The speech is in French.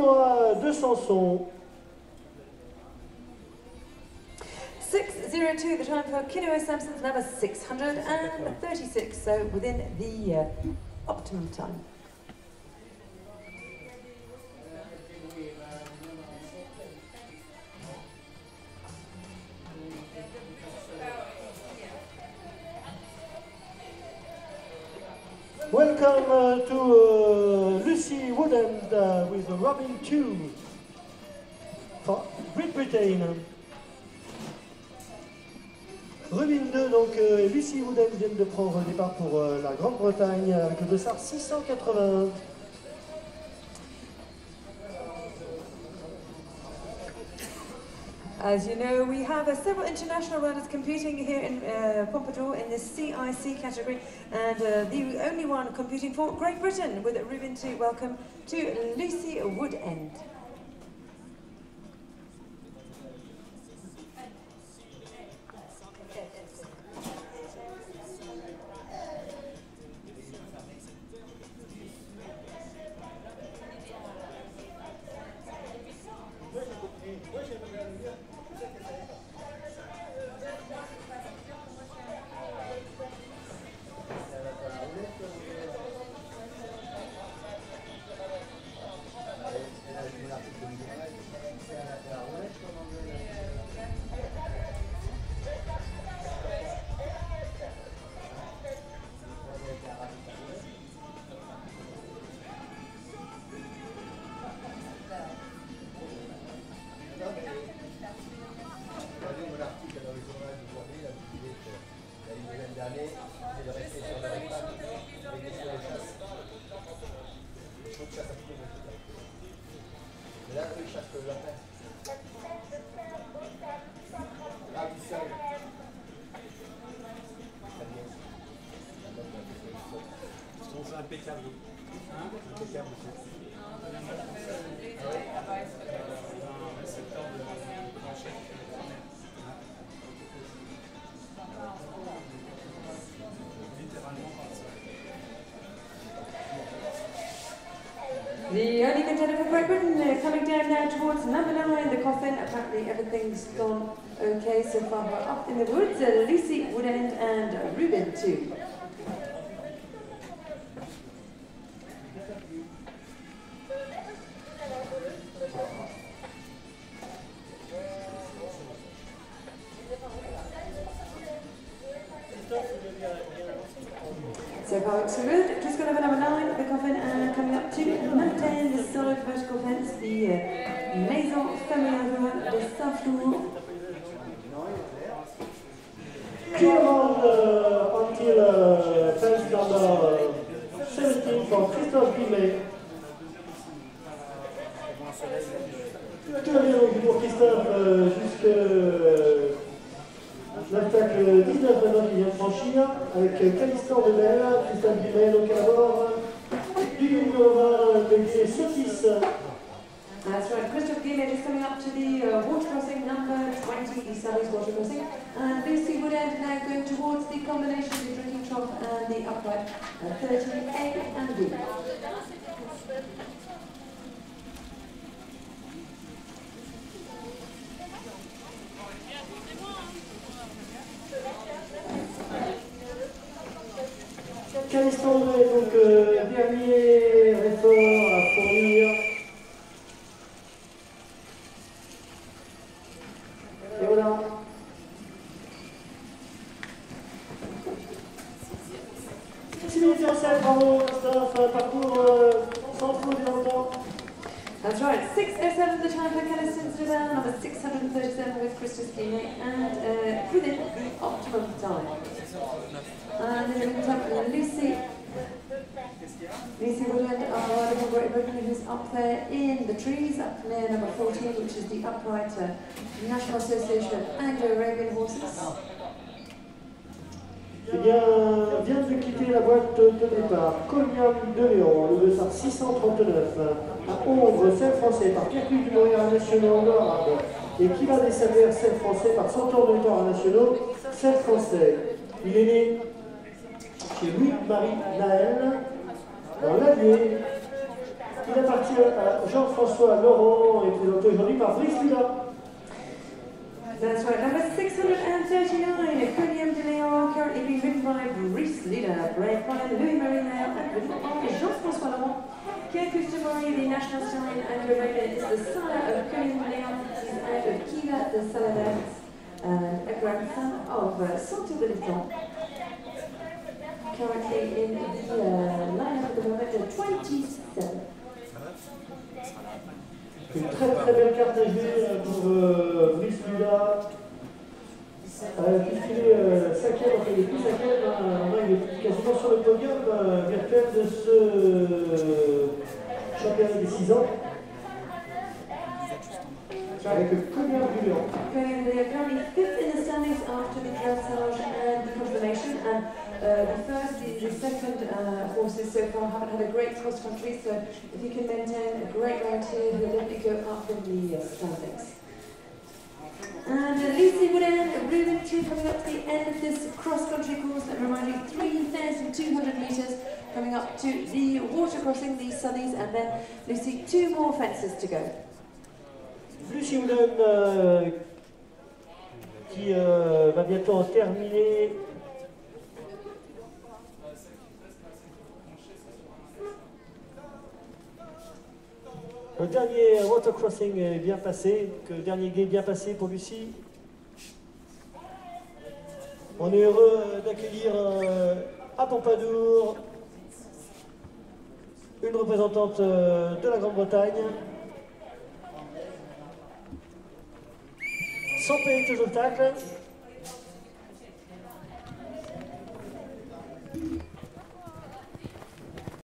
tournoi de Sanson. 6:02, the time for Kinoa Samson's number 636, so within the optimum time. Welcome to Lucy Woodend with Robin 2 for Great Britain. Robin 2, donc Lucy Woodend vient de prendre le départ pour la Grande-Bretagne avec le dossard 680. As you know, we have several international runners competing here in Pompadour in the CIC category, and the only one competing for Great Britain with Rubin 2. Welcome to Lucy Woodend. Impeccable. Impeccable. The only contender for Great Britain coming down now towards number 9, the coffin. Apparently everything's gone okay so far. We're up in the woods, Lucy Woodend and Rubin 2. So far looks so good. Just got over number 9, the coffin, and coming up to number 10, the solid vertical fence, the Maison Familiale de Saint-Flour. Until fence number 17 for Christophe Guillet. Tout va bien donc pour Christophe jusque l'obstacle 19 maintenant qui vient de franchir avec Calistan de Belle, Christophe Guillet donc à bord du numéro 20 de Sotis. That's right, Christophe Guillet is coming up to the water crossing number 20, the Sally's water crossing. And Lucy Woodend now going towards the combination of the drinking trough and the upright 30A and B. Calistan donc dernier effort à fournir. Et voilà. Bravo Christophe, parcours sans trop de longtemps. That's right, 6:07 the time for Calistan Sedan, number 637 with Christophe Guillet, and within the optimum time. And then we have Lucy Woodend, our little Great Britain, who's up there in the trees, up near number 14, which is the upright National Association of Anglo-Arabian Horses. Eh bien, vient de quitter la boîte de départ Cognac de Léon, le dossard 639, à Ombre, 7 français par Pierre-Cuve du Montréal nationaux anglo-arabe, et qui va des Savères, 7 français par Centaure de Victoire nationaux, 7 français. Il est né chez Louis-Marie Naël, dans l'Allier, Il appartient à Jean-François Laurent et présenté aujourd'hui par Brice Lula. That's right, number 639, Conium de Léon, currently being ridden by Brice Lida, bred by Louis-Marie Nail, and ridden by Jean-François Laurent. Pierre Christian-Marie, the national stallion and Lorena, is the sire of Conium de Léon. He's out of Kiva de Saladez, and a grandson of Santo de Liton. Currently in the lineup at the moment, 27. Une très belle carte à jouer pour Brice Lula. Puisqu'il est cinquième, enfin il est plus cinquième, il est quasiment sur le podium virtuel de ce championnat des 6 ans. Avec Conium du Lion. They are currently fifth in the standings after the dressage and the confirmation, and the second horses so far haven't had a great cross country, so if you can maintain a great round here, he'll definitely go up in the standings. And Lucy Woodend, Ruben 2 coming up to the end of this cross country course, and remind you 3,200 metres coming up to the water crossing, the Sunnies, and then Lucy 2 more fences to go. Lucy Woodend qui va bientôt en terminer. Le dernier watercrossing est bien passé, le dernier guet bien passé pour Lucie. On est heureux d'accueillir à Pompadour une représentante de la Grande-Bretagne. Sans payer de obstacles.